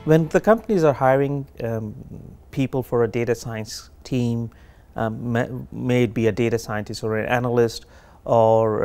When the companies are hiring people for a data science team, may it be a data scientist or an analyst or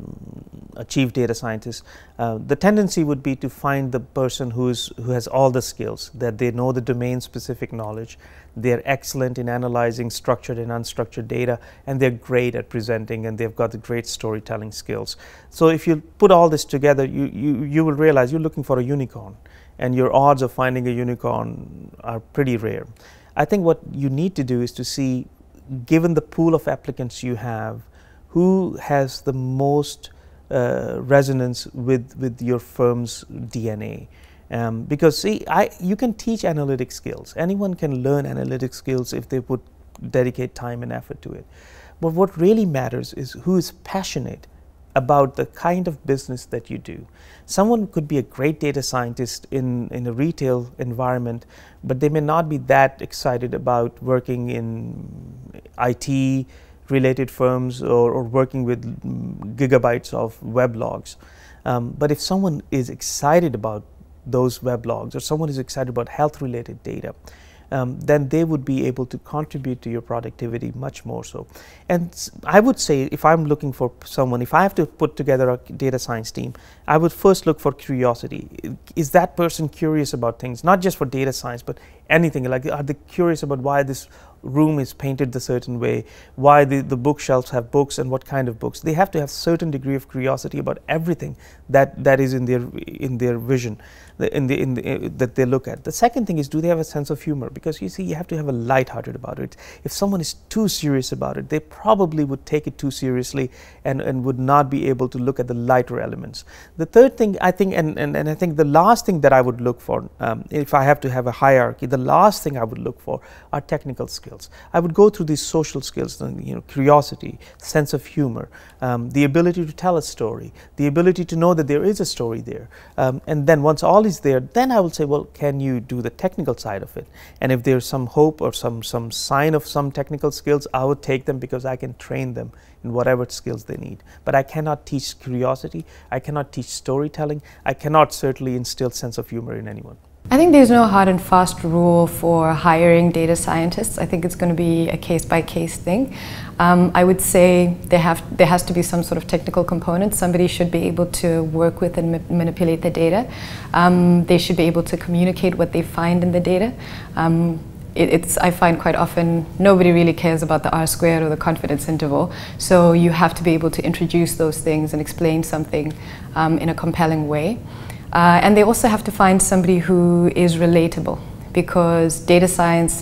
a chief data scientist, the tendency would be to find the person who has all the skills, that they know the domain-specific knowledge, they're excellent in analyzing structured and unstructured data, and they're great at presenting, and they've got the great storytelling skills. So if you put all this together, you will realize you're looking for a unicorn, and your odds of finding a unicorn are pretty rare. I think what you need to do is to see, given the pool of applicants you have, who has the most resonance with your firm's DNA. Because see, you can teach analytic skills. Anyone can learn analytic skills if they dedicate time and effort to it. But what really matters is who is passionate about the kind of business that you do. Someone could be a great data scientist in a retail environment, but they may not be that excited about working in IT related firms or working with gigabytes of weblogs. But if someone is excited about those weblogs, or someone is excited about health related data, then they would be able to contribute to your productivity much more so. And I would say, if I'm looking for someone, if I have to put together a data science team, I would first look for curiosity. Is that person curious about things, not just for data science, but anything? Like, are they curious about why this room is painted a certain way, why the bookshelves have books and what kind of books? They have to have certain degree of curiosity about everything that is in their vision, that they look at. The second thing is, do they have a sense of humor? Because you see, you have to have a lighthearted about it. If someone is too serious about it, they probably would take it too seriously and would not be able to look at the lighter elements. The third thing, I think, and I think the last thing that I would look for, if I have to have a hierarchy, the last thing I would look for are technical skills. I would go through these social skills, curiosity, sense of humor, the ability to tell a story, the ability to know that there is a story there. And then once all is there, then I will say, well, can you do the technical side of it? And if there's some hope or some sign of some technical skills, I would take them, because I can train them in whatever skills they need. But I cannot teach curiosity, I cannot teach storytelling, I cannot certainly instill sense of humor in anyone. I think there's no hard and fast rule for hiring data scientists. I think it's going to be a case-by-case thing. I would say there has to be some sort of technical component. Somebody should be able to work with and manipulate the data. They should be able to communicate what they find in the data. I find quite often nobody really cares about the R-squared or the confidence interval, so you have to be able to introduce those things and explain something in a compelling way. And they also have to find somebody who is relatable, because data science,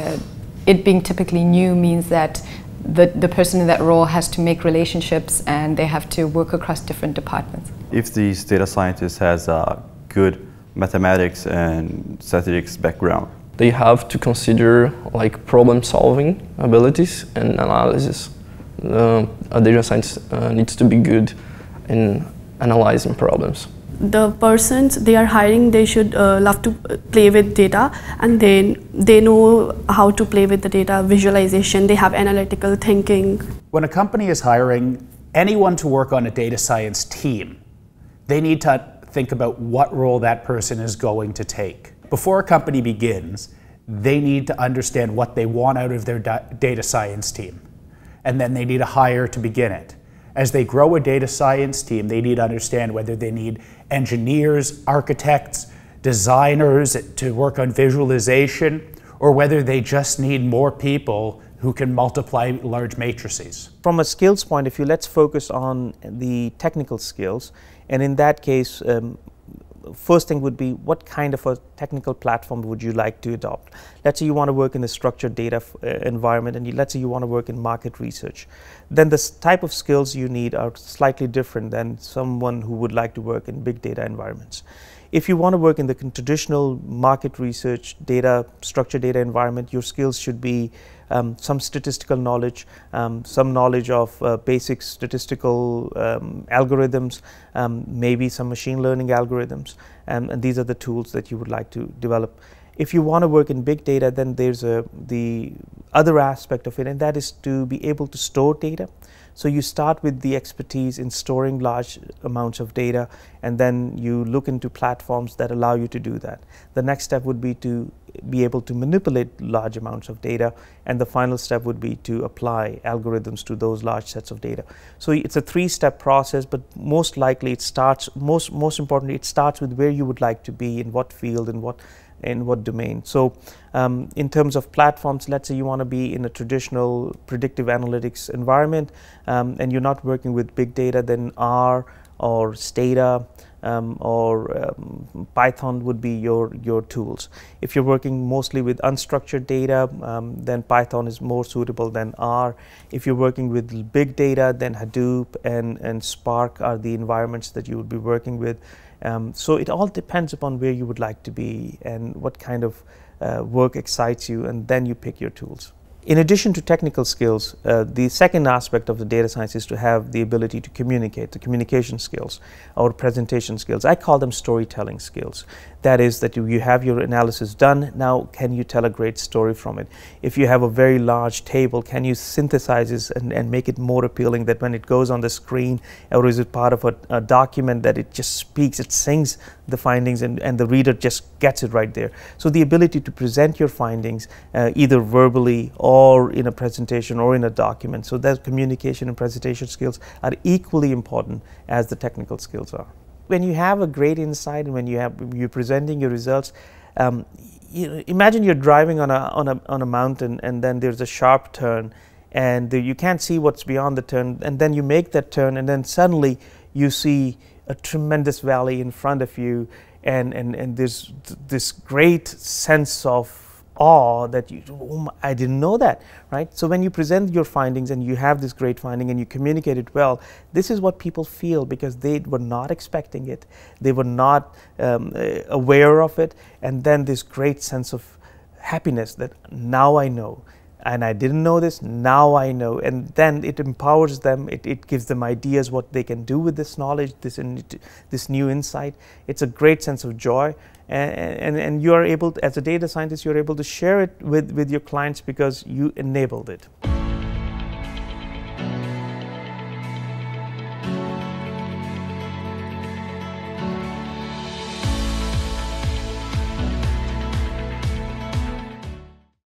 it being typically new, means that the person in that role has to make relationships and they have to work across different departments. If these data scientist has a good mathematics and statistics background, they have to consider like problem-solving abilities and analysis. A data scientist needs to be good in analyzing problems. The persons they are hiring, they should love to play with data, and then they know how to play with the data, visualization, they have analytical thinking. When a company is hiring anyone to work on a data science team, they need to think about what role that person is going to take. Before a company begins, they need to understand what they want out of their data science team, and then they need a hire to begin it. As they grow a data science team, they need to understand whether they need engineers, architects, designers to work on visualization, or whether they just need more people who can multiply large matrices. From a skills point of view, let's focus on the technical skills. And in that case, first thing would be, what kind of a technical platform would you like to adopt? Let's say you want to work in the structured data environment, and let's say you want to work in market research. Then the type of skills you need are slightly different than someone who would like to work in big data environments. If you want to work in the traditional market research data, structured data environment, your skills should be some statistical knowledge, some knowledge of basic statistical algorithms, maybe some machine learning algorithms, and these are the tools that you would like to develop. If you want to work in big data, then there's the other aspect of it, and that is to be able to store data. So you start with the expertise in storing large amounts of data, and then you look into platforms that allow you to do that. The next step would be to be able to manipulate large amounts of data, and the final step would be to apply algorithms to those large sets of data. So it's a three-step process, but most likely it starts, most importantly, it starts with where you would like to be, in what field, in what domain. So in terms of platforms, let's say you want to be in a traditional predictive analytics environment, and you're not working with big data, then R or Stata or Python would be your tools. If you're working mostly with unstructured data, then Python is more suitable than R. If you're working with big data, then Hadoop and Spark are the environments that you would be working with. So it all depends upon where you would like to be and what kind of work excites you, and then you pick your tools. In addition to technical skills, the second aspect of the data science is to have the ability to communicate, the communication skills or presentation skills. I call them storytelling skills. That is, that you have your analysis done, now can you tell a great story from it? If you have a very large table, can you synthesize it and make it more appealing, that when it goes on the screen, or is it part of a document that it just speaks, it sings the findings, and the reader just gets it right there. So the ability to present your findings either verbally or in a presentation or in a document, so that communication and presentation skills are equally important as the technical skills are. When you have a great insight and when you're presenting your results, imagine you're driving on a mountain, and then there's a sharp turn, and you can't see what's beyond the turn, and then you make that turn, and then suddenly you see a tremendous valley in front of you, and there's this great sense of awe that I didn't know that, right? So when you present your findings and you have this great finding and you communicate it well, this is what people feel, because they were not expecting it, they were not aware of it, and then this great sense of happiness that now I know. And I didn't know this, now I know. And then it empowers them, it gives them ideas what they can do with this knowledge, this new insight. It's a great sense of joy. And you are able to, as a data scientist, you're able to share it with your clients because you enabled it.